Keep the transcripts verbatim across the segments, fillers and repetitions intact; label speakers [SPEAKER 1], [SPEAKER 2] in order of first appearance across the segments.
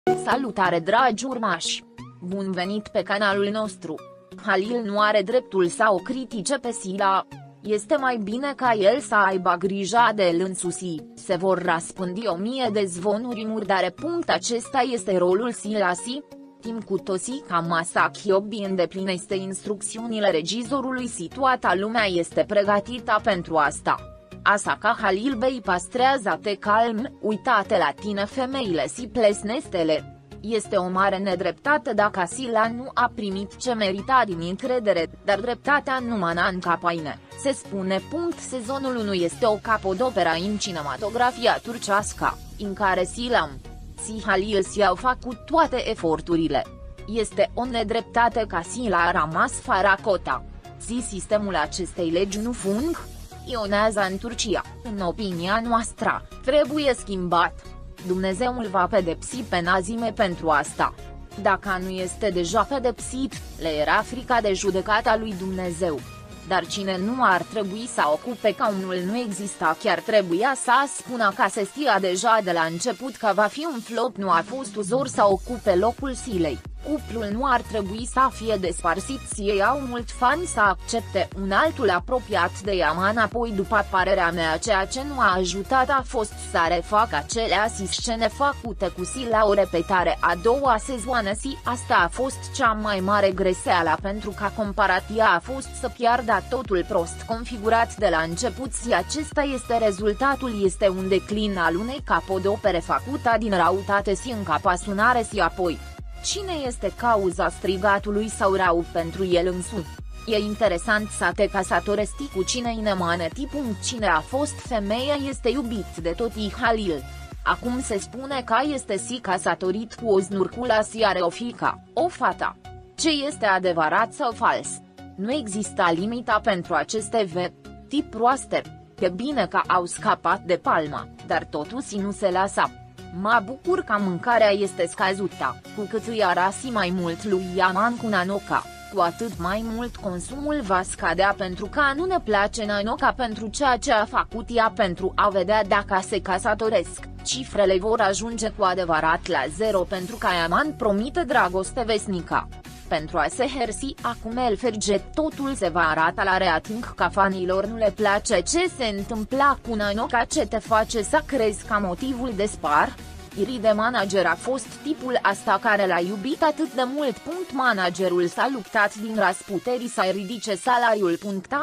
[SPEAKER 1] Salutare dragi urmași! Bun venit pe canalul nostru! Halil nu are dreptul să o critique pe Sila. Este mai bine ca el să aibă grijă de el însuși. Se vor răspândi o mie de zvonuri murdare. Acesta este rolul Silasi. Timp cu toții ca Masaki Obi îndeplinește instrucțiunile regizorului și toată lumea este pregătită pentru asta. Asaka Halil Bey pastrează-te calm, uitate la tine femeile și plesnestele. Este o mare nedreptate dacă Sila nu a primit ce merita din încredere, dar dreptatea nu mana în capaine, se spune. Sezonul unu este o capodoperă în cinematografia turcească, în care Sila și Halil și-au făcut toate eforturile. Este o nedreptate că Sila a rămas fără cota. Și sistemul acestei legi nu funcționează în Turcia, în opinia noastră, trebuie schimbat. Dumnezeu îl va pedepsi pe nazime pentru asta. Dacă nu este deja pedepsit, le era frica de judecata lui Dumnezeu. Dar cine nu ar trebui să ocupe caunul nu exista, chiar trebuia să spună că se știa deja de la început că va fi un flop. Nu a fost ușor să ocupe locul Silei. Cuplul nu ar trebui să fie despărțit și ei au mult fani să accepte un altul apropiat de Yaman. Apoi, după părerea mea, ceea ce nu a ajutat a fost să refacă aceleași scene făcute cu Sila o repetare a doua sezoane și asta a fost cea mai mare greșeală, pentru că comparația a fost să piardă totul prost configurat de la început și acesta este rezultatul. Este un declin al unei capodopere făcută din răutate și încapasunare și apoi. Cine este cauza strigatului sau rău pentru el însuși? E interesant să te căsătorești cu cine inemaneti. Cine a fost femeia este iubit de toți Halil. Acum se spune că este și căsătorit cu o znurculă și are o fiică, o fată. Ce este adevărat sau fals? Nu există limita pentru aceste veti proaste. E bine că au scăpat de palmă, dar totuși nu se lasă. Mă bucur că mâncarea este scăzută, cu cât îi arasi mai mult lui Yaman cu Nanoka, cu atât mai mult consumul va scădea, pentru că nu ne place Nanoka pentru ceea ce a făcut ea pentru a vedea dacă se căsătoresc. Cifrele vor ajunge cu adevărat la zero pentru că Yaman promite dragoste vesnică. Pentru a se hersi acum el ferge, totul se va arata la rating că fanilor nu le place ce se întâmpla cu Nanoka. Ce te face să crezi că motivul de spar? Iri de manager a fost tipul asta care l-a iubit atât de mult. Managerul s-a luptat din răsputeri să ridice salariul.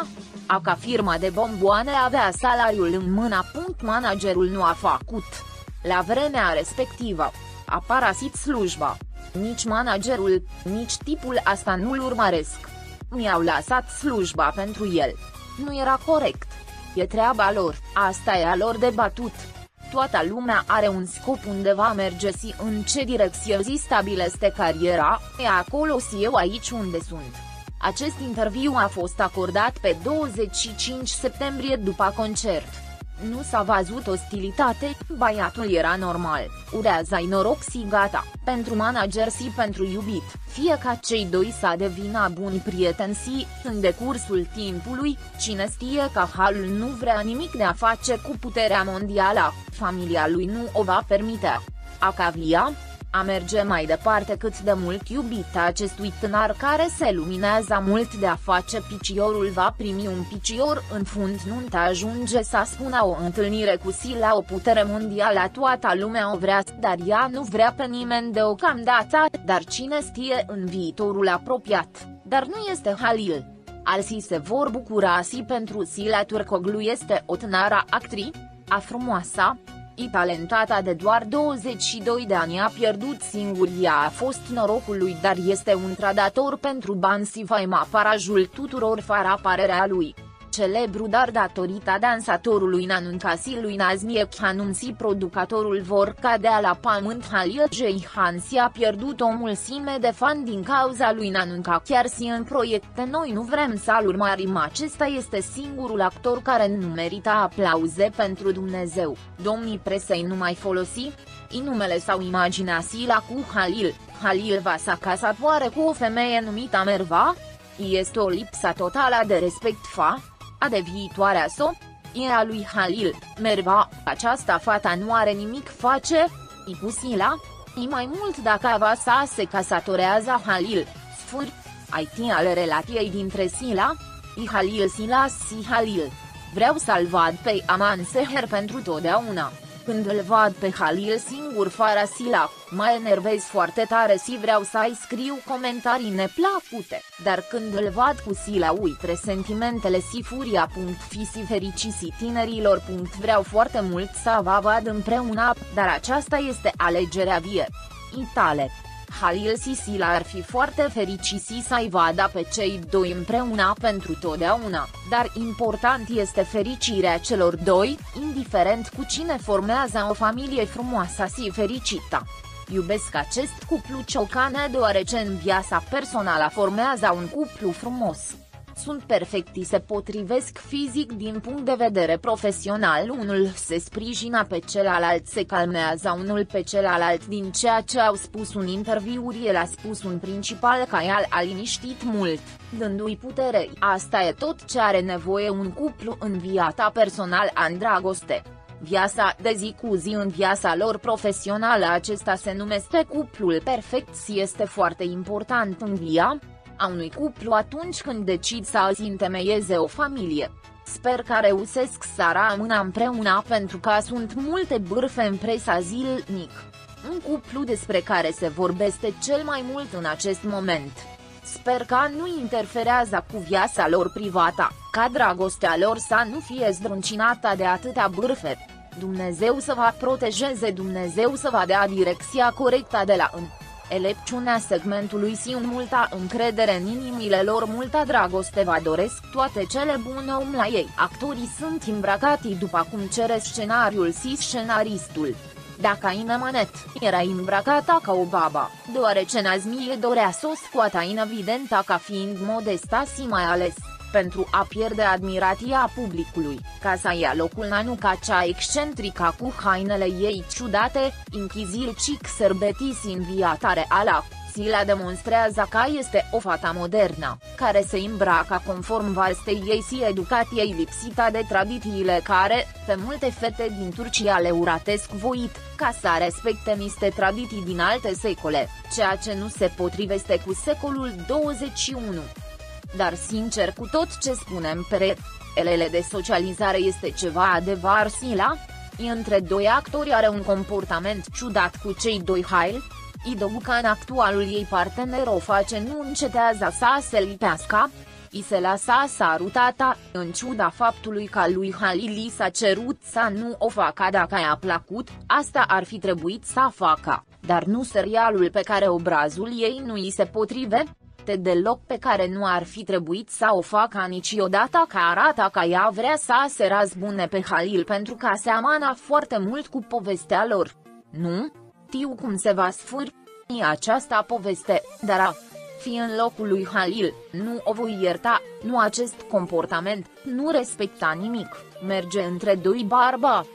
[SPEAKER 1] A ca firma de bomboane avea salariul în mână. Managerul nu a făcut. La vremea respectivă a părăsit slujba. Nici managerul, nici tipul asta nu-l urmăresc. Mi-au lăsat slujba pentru el. Nu era corect. E treaba lor, asta e a lor de batut. Toată lumea are un scop unde va merge și în ce direcție zi stabilește cariera, e acolo și eu aici unde sunt. Acest interviu a fost acordat pe douăzeci și cinci septembrie după concert. Nu s-a văzut ostilitate, băiatul era normal, urează-i noroc și gata. Pentru manager și pentru iubit, fie ca cei doi să devină buni prieteni și, în decursul timpului, cine știe că Halil nu vrea nimic de a face cu puterea mondială, familia lui nu o va permite. A cavia? A merge mai departe cât de mult iubita acestui tânăr care se luminează mult de a face piciorul va primi un picior în fund. Nu te ajunge să spună o întâlnire cu Sila, o putere mondială, toată lumea o vrea, dar ea nu vrea pe nimeni deocamdată, dar cine știe în viitorul apropiat, dar nu este Halil. Alții se vor bucura și pentru Sila Turkoglu este o tânără actriță, frumoasă, și talentată de doar douăzeci și doi de ani. A pierdut singur, ea a fost norocul lui, dar este un trădător pentru bani și faima parajul tuturor fără părerea lui. Celebru dar datorită dansatorului Nanoka și lui Nazmiye Khanum și producătorul vor cădea la pământ. Halil Ceyhan a pierdut o mulțime de fani din cauza lui Nanoka. Chiar și în proiecte noi nu vrem să-l urmărim, acesta este singurul actor care nu merită aplauze pentru Dumnezeu. Domnii presei nu mai folosi i numele sau imaginea Sila cu Halil. Halil va să căsătoare cu o femeie numită Merva? Este o lipsă totală de respect fa a de viitoarea so, e a lui Halil. Merva, această fată nu are nimic face i cu Sila? Și mai mult dacă Avasa se casatorează Halil, sfâr, I T ale relației dintre Sila, I Halil Silas și Halil. Vreau să-l vad pe Aman Seher pentru totdeauna. Când îl vad pe Halil singur fără Sila, mă enervez foarte tare și vreau să-i scriu comentarii neplăcute, dar când îl vad cu Sila uitre sentimentele și furia. Fi și fericiți tinerilor. Vreau foarte mult să vă vad împreună, dar aceasta este alegerea vieții tale. Halil și Sila ar fi foarte fericiți să-i vadă pe cei doi împreună pentru totdeauna, dar important este fericirea celor doi, indiferent cu cine formează o familie frumoasă și fericită. Iubesc acest cuplu ciocane deoarece în viața personală formează un cuplu frumos. Sunt perfecti, se potrivesc fizic din punct de vedere profesional, unul se sprijină pe celălalt, se calmează unul pe celălalt. Din ceea ce au spus în interviuri, el a spus un principal că el a liniștit mult, dându-i putere. Asta e tot ce are nevoie un cuplu în viața personală, în dragoste. Viața de zi cu zi, în viața lor profesională, acesta se numește cuplul perfect și este foarte important în viața a unui cuplu atunci când decid să îți întemeieze o familie. Sper că reușesc să rămână împreună pentru că sunt multe bârfe în presa zilnic. Un cuplu despre care se vorbește cel mai mult în acest moment. Sper că nu interferează cu viața lor privată, ca dragostea lor să nu fie zdruncinată de atâtea bârfe. Dumnezeu să vă protejeze, Dumnezeu să vă dea direcția corectă de la în elecțiunea segmentului și un multă încredere în inimile lor, multă dragoste. Vă doresc toate cele bune om la ei. Actorii sunt îmbrăcați după cum cere scenariul și scenaristul. Dacă Ina Manet era îmbrăcată ca o babă, deoarece Nazmie dorea să o scoată în evidență ca fiind modestă și mai ales pentru a pierde admirația publicului, ca să ia locul Nanuca cea excentrică cu hainele ei ciudate, închiziri chic sărbetiți în viața reală. Sila demonstrează că este o fată modernă, care se îmbracă conform vârstei ei și educației lipsită de tradițiile care, pe multe fete din Turcia le uratesc voit, ca să respecte niște tradiții din alte secole, ceea ce nu se potrivește cu secolul douăzeci și unu. Dar sincer, cu tot ce spunem pe rețelele de socializare, este ceva adevăr. Sila, între doi actori, are un comportament ciudat cu cei doi Hail. Idobuca în actualul ei partener o face, nu încetează să se lipească, i se lasă sarutata, în ciuda faptului că lui Halil s-a cerut să nu o facă dacă i-a plăcut, asta ar fi trebuit să facă, dar nu serialul pe care obrazul ei nu îi se potrive deloc, pe care nu ar fi trebuit să o facă niciodată, că arată că ea vrea să se răzbune pe Halil pentru că seamănă foarte mult cu povestea lor. Nu știu cum se va sfârși această poveste, dar a fi în locul lui Halil, nu o voi ierta, nu acest comportament, nu respecta nimic, merge între doi bărbați.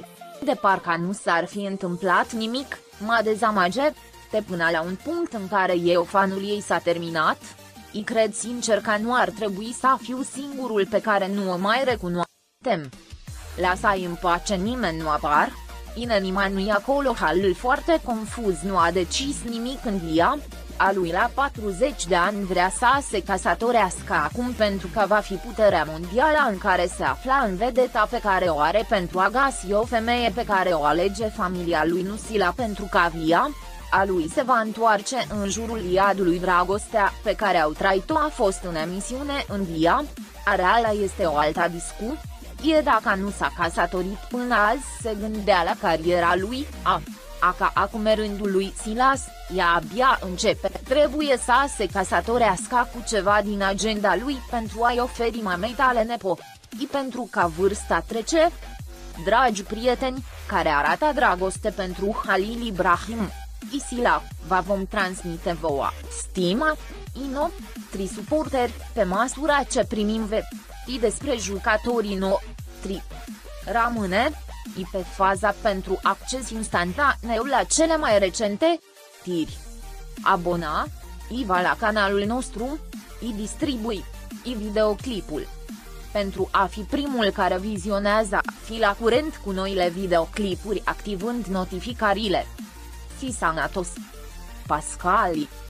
[SPEAKER 1] De parcă nu s-ar fi întâmplat nimic, mă dezamăge, te până la un punct în care eu fanul ei s-a terminat. I cred sincer că nu ar trebui să fiu singurul pe care nu o mai recunoaștem. Lasă-i în pace, nimeni nu apar. Ine nimeni nu-i acolo. Halil foarte confuz, nu a decis nimic în via a lui la patruzeci de ani, vrea să se casatorească acum pentru că va fi puterea mondială în care se afla în vedeta pe care o are pentru a găsi o femeie pe care o alege familia lui, nu Sila, pentru că via a lui se va întoarce în jurul iadului. Dragostea pe care au trăit-o a fost în emisiune, în via a reală este o altă discuție. Dacă nu s-a casatorit până azi, se gândea la cariera lui, a, a ca acum e rândul lui Silas, ea abia începe, trebuie să se casatorească cu ceva din agenda lui pentru a-i oferi mamei tale nepoți, pentru că vârsta trece. Dragi prieteni, care arată dragoste pentru Halil Ibrahim Sila, vă vom transmite vouă stima, ino, tri suporteri, pe măsură ce primim vești despre jucătorii noștri. Rămâne i pe faza pentru acces instantaneu la cele mai recente știri. Abona i va la canalul nostru, i distribui i videoclipul. Pentru a fi primul care vizionează, fi la curent cu noile videoclipuri activând notificările. Sanatos. Pascali.